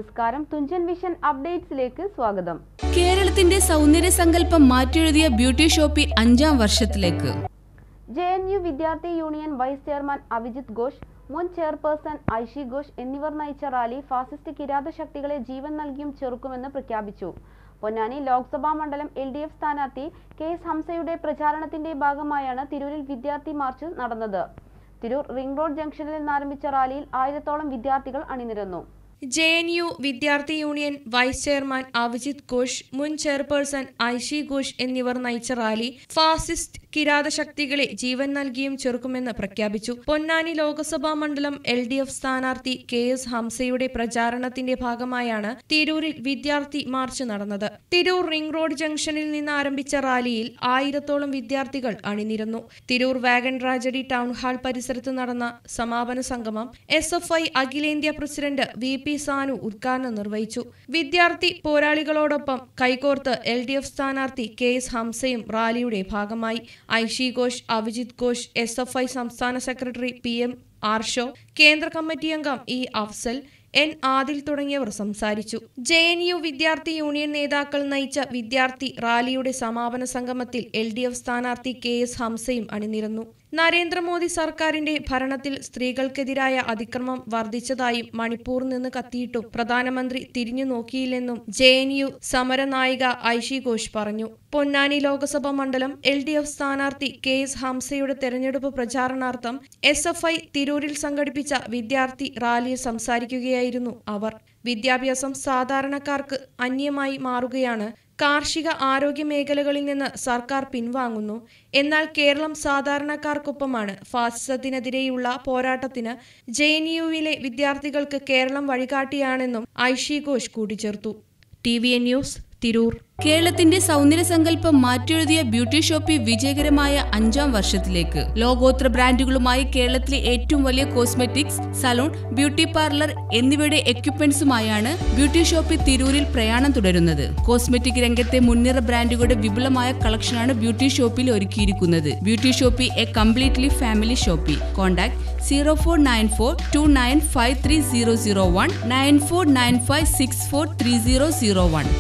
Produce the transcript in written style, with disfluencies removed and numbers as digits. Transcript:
നമസ്കാരം, തുഞ്ചൻ വിഷൻ അപ്ഡേറ്റ്സിലേക്ക് സ്വാഗതം. കേരളത്തിന്റെ സൗന്ദര്യ സങ്കല്പം മാറ്റിയെഴുതിയ ബ്യൂട്ടി ഷോപ്പി 5ാം വർഷത്തിലേക്ക്. JNU വിദ്യാർത്ഥി union vice chairman Abhijith Ghosh, മുൻ ചെയർപേഴ്സൺ ഐഷി ഘോഷ് എന്നിവർ നയിച്ച റാലി ഫാസിസ്റ്റ് കിരാത ശക്തികളെ ജീവൻ നൽകിയും ചെറുക്കുമെന്ന് പ്രഖ്യാപിച്ചു. പൊന്നാനി ലോക്സഭാ മണ്ഡലം LDF സ്ഥാനാർത്ഥി KS ഹംസയുടെ പ്രചാരണത്തിന്റെ ഭാഗമായാണ് തിരൂരിൽ വിദ്യാർത്ഥി മാർച്ച് നടന്നത്. തിരൂർ റിംഗ് റോഡ് ജംഗ്ഷനിൽ നിന്നാരംഭിച്ച റാലിയിൽ 1000ഓളം വിദ്യാർത്ഥികൾ അണിനിരന്നു. JNU വിദ്യാർത്ഥി union vice chairman Abhijith Ghosh, മുൻ ചെയർപേഴ്സൺ ഐഷി ഘോഷ് എന്നിവർ നയിച്ച റാലി ഫാസിസ്റ്റ് കിരാത ശക്തികളെ ജീവൻ നൽകിയും ചെറുക്കുമെന്ന് പ്രഖ്യാപിച്ചു. പൊന്നാനി ലോക്സഭാ മണ്ഡലം LDF സ്ഥാനാർത്ഥി KS ഹംസയുടെ പ്രചാരണത്തിന്റെ ഭാഗമായാണ് തിരൂരിൽ വിദ്യാർത്ഥി മാർച്ച് നടന്നത്. തിരൂർ റിംഗ് റോഡ് ജംഗ്ഷനിൽ നിന്ന് ആരംഭിച്ച റാലിയിൽ 1000ഓളം വിദ്യാർത്ഥികൾ അണിനിരന്നു. Tirur wagon tragedy town hall പരിസരത്ത് നടന്ന സമാപന സംഗമം SFI അഖിലേന്ത്യാ പ്രസിഡന്റ് VP സാനു ഉദ്ഘാടനം നിർവഹിച്ചു. വിദ്യാർത്ഥി പോരാളികളോടൊപ്പം കൈകോർത്ത് LDF സ്ഥാനാർത്ഥി KS ഹംസയും റാലിയുടെ ഭാഗമായി. ഐഷി ഘോഷ്, അഭിജിത്ത് ഘോഷ്, SFI സംസ്ഥാന സെക്രട്ടറി PM ആർഷോ, കേന്ദ്ര കമ്മിറ്റി അംഗം E അഫ്സൽ, N ആദിൽ തുടങ്ങിയവർ സംസാരിച്ചു. JNU വിദ്യാർത്ഥി യൂണിയൻ നേതാക്കൾ നയിച്ച വിദ്യാർത്ഥി റാലിയുടെ സമാപന സംഗമത്തിൽ LDF സ്ഥാനാർത്ഥി KS ഹംസയും അണിനിരന്നു. നരേന്ദ്രമോദി സർക്കാരിന്റെ ഭരണത്തിൽ സ്ത്രീകൾക്കെതിരായ അതിക്രമം വർദ്ധിച്ചതായും മണിപ്പൂരിൽ നിന്ന് കത്തിയിട്ടും പ്രധാനമന്ത്രി തിരിഞ്ഞു നോക്കിയില്ലെന്നും JNU സമരനായിക ഐഷി ഘോഷ് പറഞ്ഞു. പൊന്നാനി ലോക്സഭാ മണ്ഡലം LDF സ്ഥാനാർത്ഥി KS ഹംസയുടെ തെരഞ്ഞെടുപ്പ് പ്രചാരണാർത്ഥം SFI തിരൂരിൽ സംഘടിപ്പിച്ച വിദ്യാർത്ഥി റാലിയിൽ സംസാരിക്കുകയായിരുന്നു അവർ. വിദ്യാഭ്യാസം സാധാരണക്കാർക്ക് അന്യമായി മാറുകയാണ്. കാർഷിക ആരോഗ്യ മേഖലകളിൽ നിന്ന് സർക്കാർ പിൻവാങ്ങുന്നു. എന്നാൽ കേരളം സാധാരണക്കാർക്കൊപ്പമാണ്. ഫാസിസത്തിനെതിരെയുള്ള പോരാട്ടത്തിന് JNUവിലെ വിദ്യാർത്ഥികൾക്ക് കേരളം വഴികാട്ടിയാണെന്നും ഐഷി ഘോഷ് കൂട്ടിച്ചേർത്തു. TVN news, Tirur. കേരളത്തിന്റെ സൗന്ദര്യ സങ്കല്പം മാറ്റിയെഴുതിയ ബ്യൂട്ടി ഷോപ്പി വിജയകരമായ 5ാം വർഷത്തിലേക്ക്. ലോകോത്തര ബ്രാൻഡുകളുമായി കേരളത്തിലെ ഏറ്റവും വലിയ കോസ്മെറ്റിക്സ്, സലൂൺ, ബ്യൂട്ടി പാർലർ എന്നിവയുടെ എക്യുപ്മെന്റ്സുമായാണ് ബ്യൂട്ടി ഷോപ്പി തിരൂരിൽ പ്രയാണം തുടരുന്നത്. കോസ്മെറ്റിക് രംഗത്തെ മുൻനിര ബ്രാൻഡുകളുടെ വിപുലമായ കളക്ഷനാണ് ബ്യൂട്ടി ഷോപ്പിൽ ഒരുക്കിയിരിക്കുന്നത്. Beauty shoppy a completely family shoppy. Contact 049429530001 9495643001.